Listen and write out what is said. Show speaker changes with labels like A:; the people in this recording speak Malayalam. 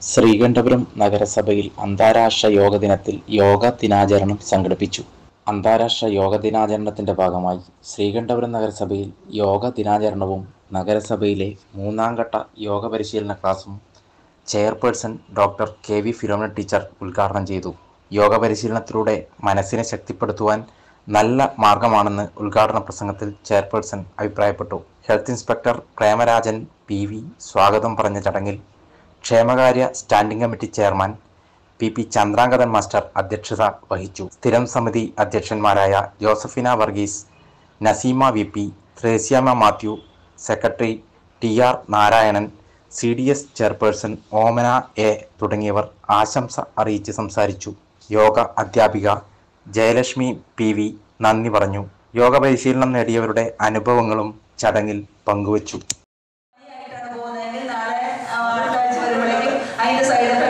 A: ശ്രീകണ്ഠപുരം നഗരസഭയിൽ അന്താരാഷ്ട്ര യോഗ ദിനത്തിൽ യോഗ ദിനാചരണം സംഘടിപ്പിച്ചു. അന്താരാഷ്ട്ര യോഗ ദിനാചരണത്തിന്റെ ഭാഗമായി ശ്രീകണ്ഠപുരം നഗരസഭയിൽ യോഗ ദിനാചരണവും നഗരസഭയിലെ മൂന്നാം ഘട്ട യോഗ പരിശീലന ക്ലാസും chairperson doctor K V. Philomina teacher ഉദ്ഘാടനം ചെയ്തു. യോഗ പരിശീലനത്തിലൂടെ മനസ്സിനെ ശക്തിപ്പെടുത്തുവാൻ നല്ല മാർഗമാണെന്ന് ഉദ്ഘാടന പ്രസംഗത്തിൽ ചെയർപേഴ്സൺ അഭിപ്രായപ്പെട്ടു. Health inspector Premarajan P V. സ്വാഗതം പറഞ്ഞ ചടങ്ങിൽ ക്ഷേമകാര്യ standing committee chairman P. Chandrangathan master അധ്യക്ഷത വഹിച്ചു. സ്ഥിരം സമിതി അധ്യക്ഷന്മാരായ Josephina Varghese, Naseema V P., Threasiamma Mathew, secretary T R. Narayanan, CDS chairperson Omana A തുടങ്ങിയവർ ആശംസ അറിയിച്ച് സംസാരിച്ചു. യോഗ അധ്യാപിക ജയലക്ഷ്മി പി.വി. നന്ദി പറഞ്ഞു. യോഗ പരിശീലനം നേടിയവരുടെ അനുഭവങ്ങളും ചടങ്ങിൽ പങ്കുവച്ചു.
B: അതിന്റെ സൈഡ്